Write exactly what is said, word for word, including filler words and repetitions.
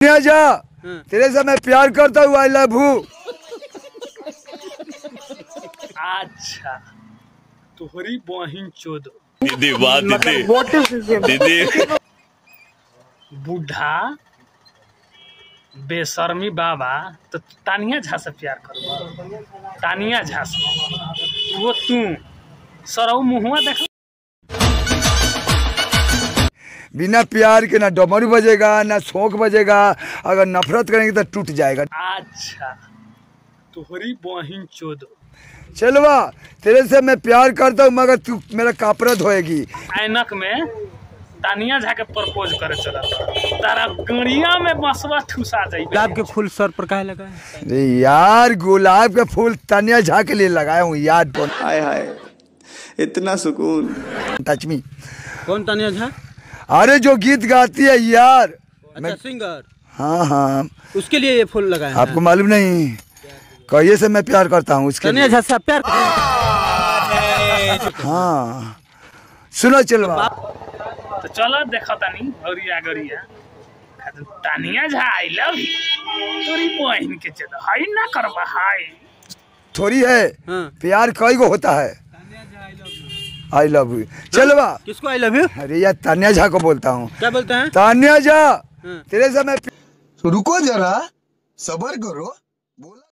तानिया झा, तेरे से मैं प्यार करता हूँ, आई लव यू। अच्छा तोहरी बहिन चोद दीदी वाह दीदी दीदी बूढ़ा बेशर्मी बाबा तो तानिया झा से प्यार करो। तानिया झा से वो तू सरऊ मुहुआ देख। बिना प्यार के ना डमरू बजेगा ना शौक बजेगा, अगर नफरत करेंगे तो टूट जाएगा। अच्छा तोहरी बहिन चोद चलवा, तेरे से मैं प्यार करता हूँ मगर तू मेरा कापरत होएगी। ऐनक में तानिया झा के प्रपोज करे चला तारा गड़िया में बसवा ठुसा जाई। गुलाब के फूल सर पर काहे लगा? अरे यार, गुलाब का फूल तानिया झा के लिए लगाया हूँ यार। हाय हाय इतना सुकून। Touch me. कौन तानिया झा? अरे जो गीत गाती है यार। अच्छा मैं... सिंगर। हाँ हाँ, उसके लिए ये फूल लगाया। आपको मालूम नहीं? कहिए से मैं प्यार करता हूँ उसके तानिया झा से प्यार। हाँ सुनो चलवा, तो चलो देखा तानी और या गरिया Taniya Jha I love you तोरी बहन के चलो हाई ना करवा हाई थोड़ी है। हाँ। प्यार कई गो होता है। I love you. चलवा। किसको आई लव यू? अरे यार तानिया झा को बोलता हूँ। क्या बोलते हैं? तानिया झा, तेरे से मैं। रुको जरा, सब्र करो।